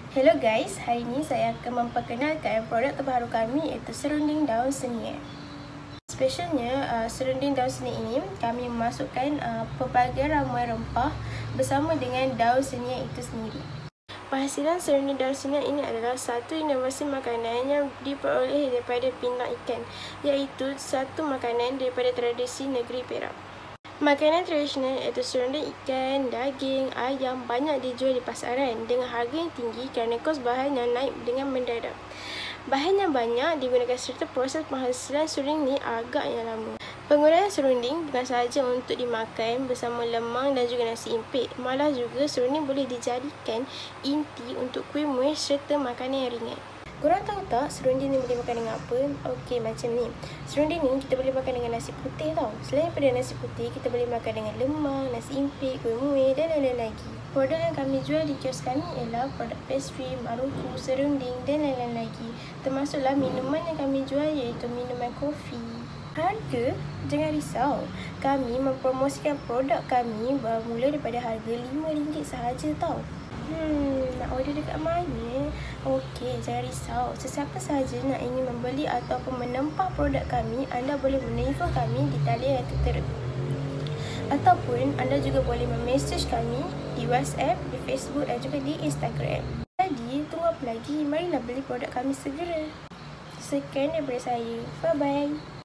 Hello guys, hari ini saya akan memperkenalkan produk terbaru kami iaitu serunding daun senyap. Specialnya, serunding daun senyap ini kami memasukkan pelbagai ramuan rempah bersama dengan daun senyap itu sendiri. Penghasilan serunding daun senyap ini adalah satu inovasi makanan yang diperoleh daripada pindang ikan, iaitu satu makanan daripada tradisi negeri Perak. Makanan tradisional iaitu serunding ikan, daging, ayam banyak dijual di pasaran dengan harga yang tinggi kerana kos bahan yang naik dengan mendadak. Bahan yang banyak digunakan serta proses penghasilan serunding ini agaknya lama. Penggunaan serunding bukan sahaja untuk dimakan bersama lemang dan juga nasi impit, malah juga serunding boleh dijadikan inti untuk kuih muih serta makanan yang ringan. Korang tahu tak serunding ni boleh makan dengan apa? Okey, macam ni. Serunding ni kita boleh makan dengan nasi putih tau. Selain daripada nasi putih, kita boleh makan dengan lemang, nasi impit, kuih muih dan lain-lain lagi. Produk yang kami jual di kios kami ialah produk pastry, maruku, serunding dan lain-lain lagi. Termasuklah minuman yang kami jual iaitu minuman kopi. Harga? Jangan risau. Kami mempromosikan produk kami bermula daripada harga RM5 sahaja tau. Nak order dekat mana? Okey, jangan risau. Sesiapa sahaja nak ingin membeli ataupun menempah produk kami, anda boleh menelefon kami di talian yang tertera. Ataupun anda juga boleh memesej kami di WhatsApp, di Facebook dan juga di Instagram. Jadi, tunggu apa lagi? Marilah beli produk kami segera. Sekian daripada saya. Bye-bye.